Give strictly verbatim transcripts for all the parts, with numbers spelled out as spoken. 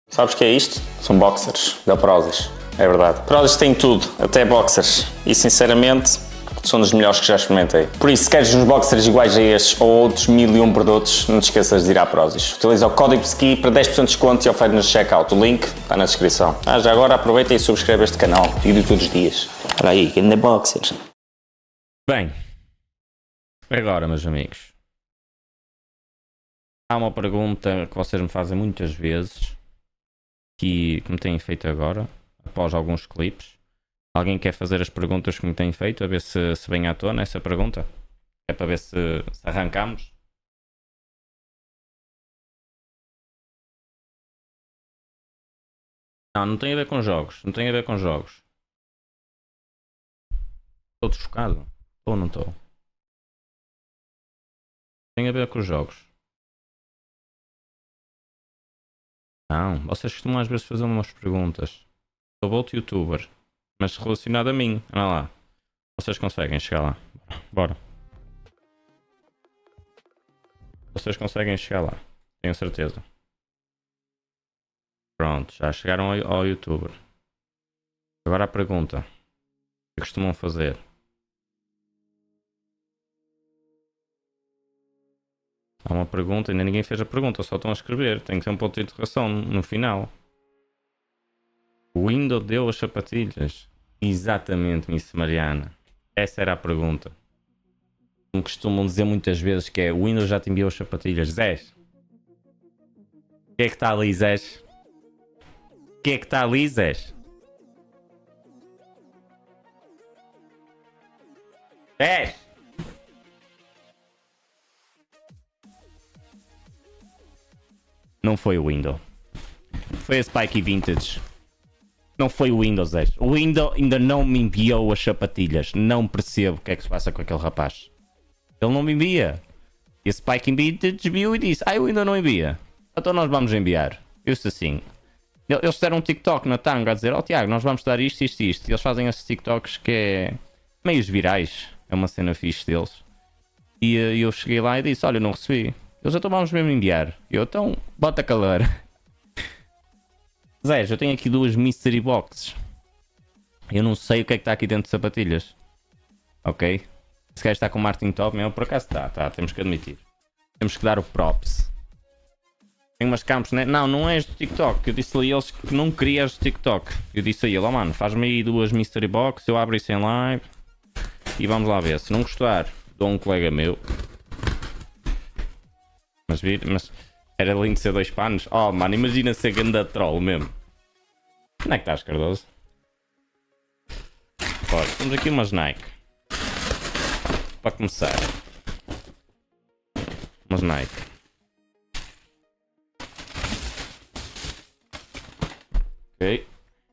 Sabes o que é isto? São boxers da Prozis. É verdade. Prozis tem tudo, até boxers. E sinceramente, são dos melhores que já experimentei. Por isso, se queres uns boxers iguais a estes ou outros mil e um produtos, não te esqueças de ir à Prozis. Utiliza o código PSKI para dez por cento de desconto e oferece-nos checkout. O link está na descrição. Ah, já agora aproveita e subscreve este canal. Vídeo todos os dias. Olha aí, que ainda é boxers. Bem, agora, meus amigos, há uma pergunta que vocês me fazem muitas vezes, que, que me têm feito agora, após alguns clipes. Alguém quer fazer as perguntas que me têm feito, a ver se, se vem à tona essa pergunta? É para ver se, se arrancamos? Não, não tem a ver com jogos, não tem a ver com jogos. Estou desfocado? Ou não estou? Tem a ver com os jogos. Não, vocês costumam às vezes fazer umas perguntas. Sou outro youtuber, mas relacionado a mim. Olha lá. Vocês conseguem chegar lá. Bora. Vocês conseguem chegar lá. Tenho certeza. Pronto, já chegaram ao, ao youtuber. Agora a pergunta. O que costumam fazer? Há uma pergunta, ainda ninguém fez a pergunta, só estão a escrever. Tem que ter um ponto de interrogação no final. O Windows deu as sapatilhas? Exatamente, Miss Mariana. Essa era a pergunta. Como costumam dizer muitas vezes, que é: o Windows já te enviou as sapatilhas. Zés? O que é que está ali, Zés? O que é que está ali, Zés? Zés? Não foi o Windows. Foi a Spike Vintage. Não foi o Windows dez. O Windows ainda não me enviou as sapatilhas. Não percebo o que é que se passa com aquele rapaz. Ele não me envia. E a Spike Vintage viu e disse: ah, o Windows não envia. Então nós vamos enviar. Eu disse assim. Eles fizeram um TikTok na tanga a dizer: ó, Tiago, nós vamos dar isto, isto e isto. E eles fazem esses TikToks que é meios virais. É uma cena fixe deles. E uh, eu cheguei lá e disse: olha, não recebi. Eles então vamos mesmo enviar. Eu, então, bota calor. Zé, eu tenho aqui duas Mystery Boxes. Eu não sei o que é que está aqui dentro de sapatilhas. Ok? Se quer estar com o Martin Top, mesmo por acaso está, tá, temos que admitir. Temos que dar o props. Tem umas campos, né? Não, não és do TikTok. Eu disse a eles que não querias do TikTok. Eu disse a ele: oh mano, faz-me aí duas Mystery Boxes, eu abro isso em live. E vamos lá ver. Se não gostar, dou um colega meu. Mas, vir, mas era lindo ser dois panos. Oh mano, imagina ser ganda troll mesmo. Onde é que estás, Cardoso? Olha, temos aqui umas Nike. Para começar. Umas Nike. Ok.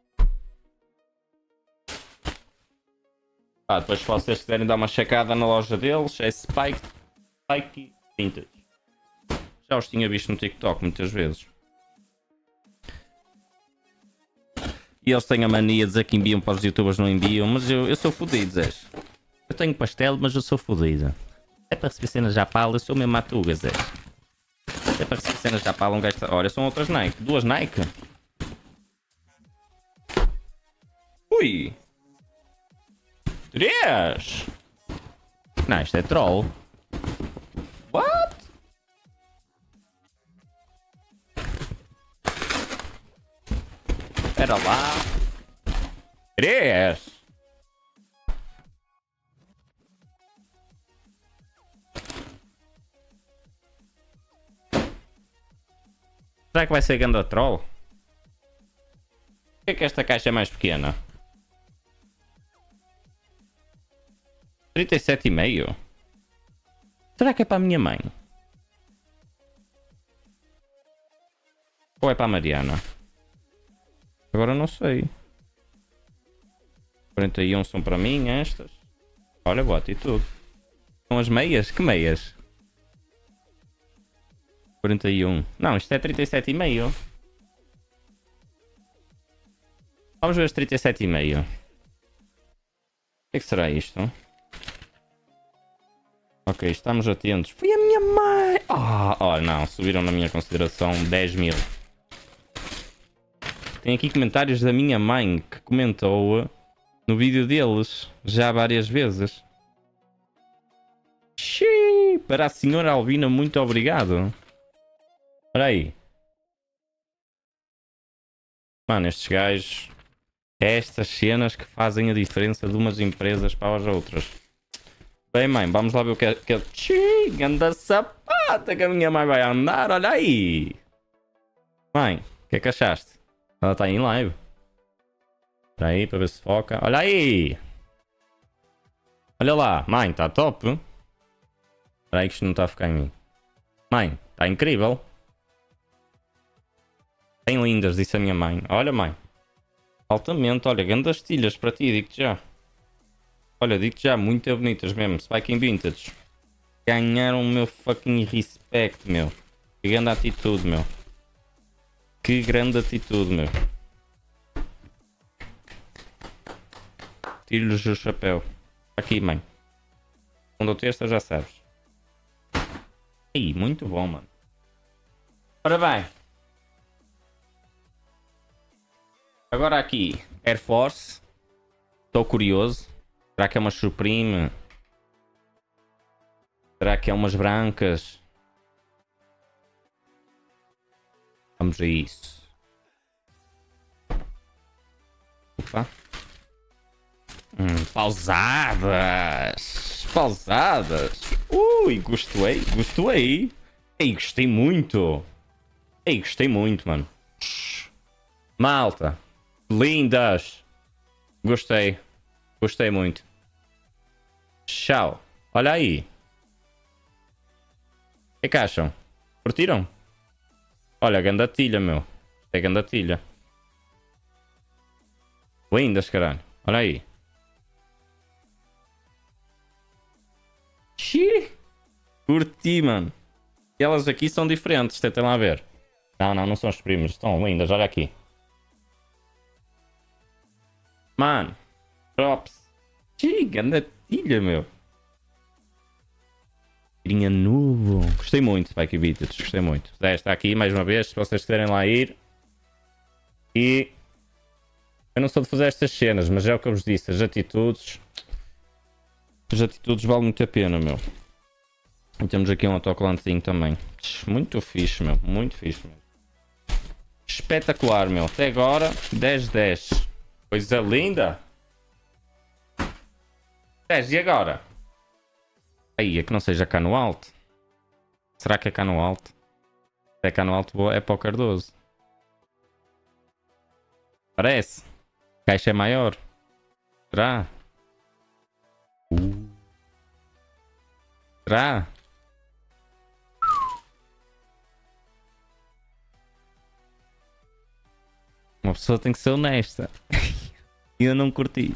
Ah, depois se vocês quiserem dar uma checada na loja deles, é Spike, Spike Vintage. Já os tinha visto no TikTok muitas vezes. E eles têm a mania de dizer que enviam para os youtubers, não enviam. Mas eu, eu sou fodido, Zé. Eu tenho pastel, mas eu sou fodido. É para receber cenas já pala, eu sou mesmo matuga, Zé. É para receber cenas já pala, um gajo... Olha, são outras Nike. Duas Nike. Ui. Três. Não, isto é troll. What? Espera lá. Três. Será que vai ser ganda troll? Por que é que esta caixa é mais pequena? trinta e sete e meio. Será que é para a minha mãe? Ou é para a Mariana? Agora não sei. quarenta e um são para mim, estas. Olha, boa atitude. São as meias? Que meias? quarenta e um. Não, isto é trinta e sete e meio. Vamos ver os trinta e sete e meio. O que é que será isto? Ok, estamos atentos. Foi a minha mãe! Ah, oh, oh, não, subiram na minha consideração dez mil. tem aqui comentários da minha mãe que comentou no vídeo deles já várias vezes. Xiii, para a senhora Alvina, muito obrigado. Olha aí. Mano, estes gajos... É estas cenas que fazem a diferença de umas empresas para as outras. Bem, mãe, vamos lá ver o que é... Que é... Xiii, ganda sapata que a minha mãe vai andar, olha aí. Mãe, o que é que achaste? Ela está em live. Espera aí, para ver se foca. Olha aí. Olha lá, mãe, está top. Espera aí que isto não está a ficar em mim. Mãe, está incrível. Bem lindas, disse a minha mãe. Olha, mãe. Altamente, olha, grandes tilhas para ti, digo-te já. Olha, digo-te já, muito bonitas mesmo. Spiking Vintage. Ganharam o meu fucking respect, meu. Que grande atitude, meu. Que grande atitude, meu. Tiro-lhes o chapéu. Aqui, mãe. Quando eu terça, já sabes. Ih, muito bom, mano. Ora bem. Agora aqui, Air Force. Estou curioso. Será que é uma Supreme? Será que é umas brancas? Vamos a isso. Opa. Hum, pausadas. Pausadas. Ui, gostei. Gostei. Ei, gostei muito. Ei, gostei muito, mano. Malta. Lindas. Gostei. Gostei muito. Tchau. Olha aí. O que é que acham? Curtiram? Olha, gandatilha, meu. É gandatilha. Lindas, caralho. Olha aí. Xiii. Curti, mano. E elas aqui são diferentes. Tentem lá ver. Não, não, não são as primas. Estão lindas. Olha aqui. Mano. Props. Xiii, gandatilha, meu. Tirinha novo. Gostei muito, Spike Vintage. Gostei muito. Está aqui mais uma vez. Se vocês quiserem lá ir. E... Eu não sou de fazer estas cenas, mas é o que eu vos disse. As atitudes... As atitudes valem muito a pena, meu. E temos aqui um autocolantezinho também. Muito fixe, meu. Muito fixe, meu. Espetacular, meu. Até agora, dez de dez. Coisa linda. dez, e agora? Aí, é que não seja cá no alto. Será que é cá no alto? Se é cá no alto, é para o Cardoso. Parece. A caixa é maior. Será? Uh. Será? Uma pessoa tem que ser honesta. E eu não curti.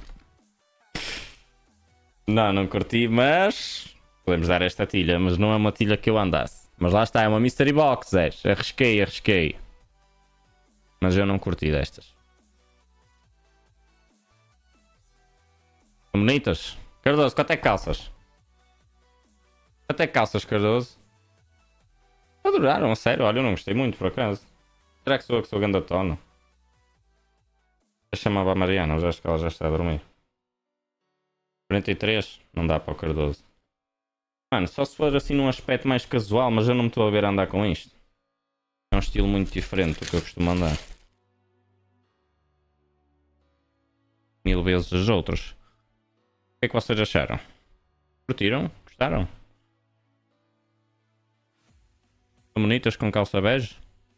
Não, não curti, mas... Podemos dar esta tilha, mas não é uma tilha que eu andasse. Mas lá está, é uma Mystery Box, é. Arrisquei, arrisquei. Mas eu não curti destas. São bonitas? Cardoso, quanto é que calças? Quanto é que calças, Cardoso? Adoraram, a sério, olha, eu não gostei muito, por acaso. Será que sou eu que sou ganda tono? Eu chamava a Mariana, já acho que ela já está a dormir. quarenta e três, não dá para o Cardoso. Mano, só se for assim num aspecto mais casual, mas eu não me estou a ver a andar com isto. É um estilo muito diferente do que eu costumo andar. Mil vezes os outros. O que é que vocês acharam? Curtiram? Gostaram? São bonitas com calça bege?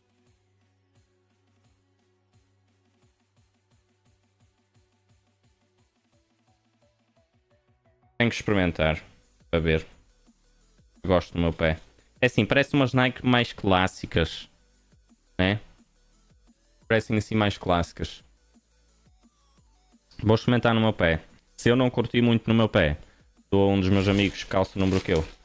Tenho que experimentar para ver. Gosto do meu pé. É assim, parece umas Nike mais clássicas, né? Parecem assim mais clássicas. Vou experimentar no meu pé. Se eu não curti muito no meu pé, dou a um dos meus amigos que calça o número que eu.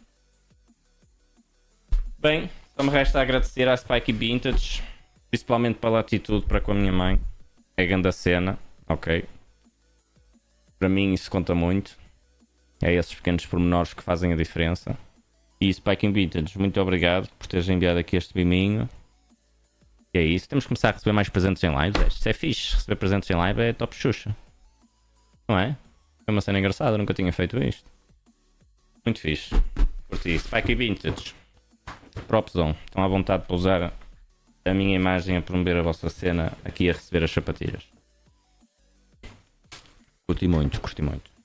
Bem, só me resta agradecer à Spike Vintage, principalmente pela atitude para com a minha mãe. É grande a cena, ok? Para mim isso conta muito. É esses pequenos pormenores que fazem a diferença. E Spike Vintage, muito obrigado por teres enviado aqui este biminho. E é isso, temos que começar a receber mais presentes em live. Isto é fixe, receber presentes em live é top xuxa. Não é? É uma cena engraçada, nunca tinha feito isto. Muito fixe. Curti. Spike Vintage. Propzone. Estão à vontade para usar a minha imagem a promover a vossa cena aqui a receber as sapatilhas. Curti muito, curti muito.